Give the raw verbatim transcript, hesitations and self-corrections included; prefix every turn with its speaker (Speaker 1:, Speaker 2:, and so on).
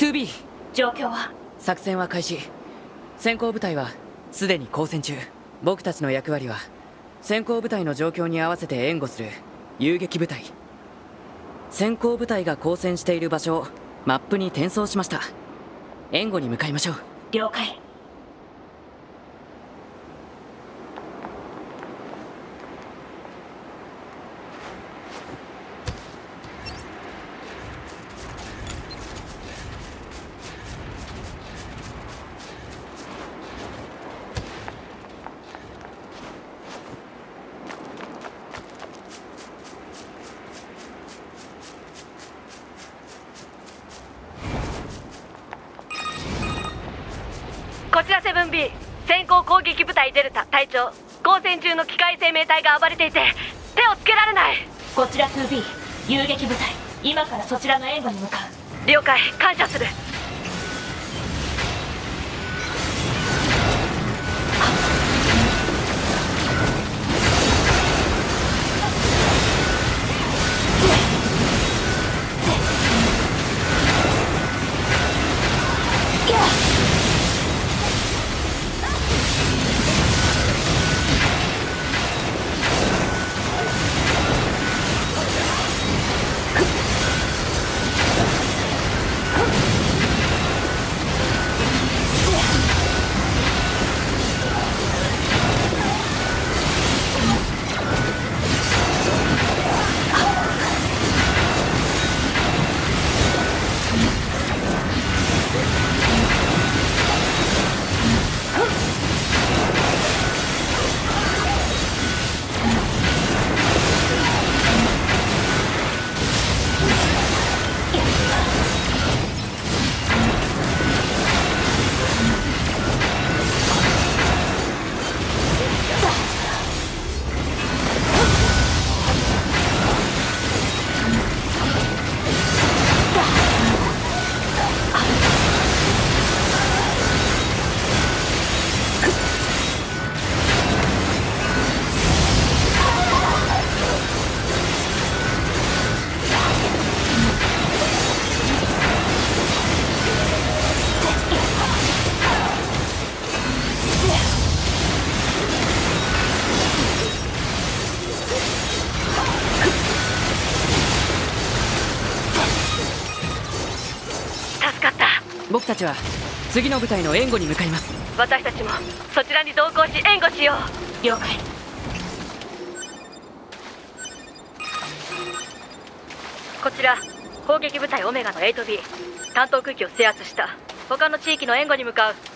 Speaker 1: ツービー。
Speaker 2: 状況は？
Speaker 1: 作戦は開始。先行部隊はすでに交戦中。僕たちの役割は先行部隊の状況に合わせて援護する遊撃部隊。先行部隊が交戦している場所をマップに転送しました。援護に向かいましょう。
Speaker 2: 了解。
Speaker 3: こちら セブンビー、 先行攻撃部隊デルタ隊長、交戦中の機械生命体が暴れていて手をつけられない。
Speaker 2: こちら ツービー、 遊撃部隊、今からそちらの援護に向かう。
Speaker 3: 了解、感謝する。
Speaker 1: 僕たちは次の部隊の援護に向かいます。
Speaker 3: 私たちもそちらに同行し援護しよう。
Speaker 2: 了解。
Speaker 3: こちら攻撃部隊オメガの エイトビー、 担当区域を制圧した。他の地域の援護に向かう。